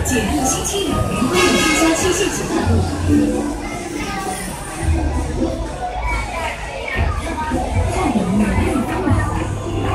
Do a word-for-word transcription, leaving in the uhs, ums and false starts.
解密星期两联欢的添加七夕节大陆。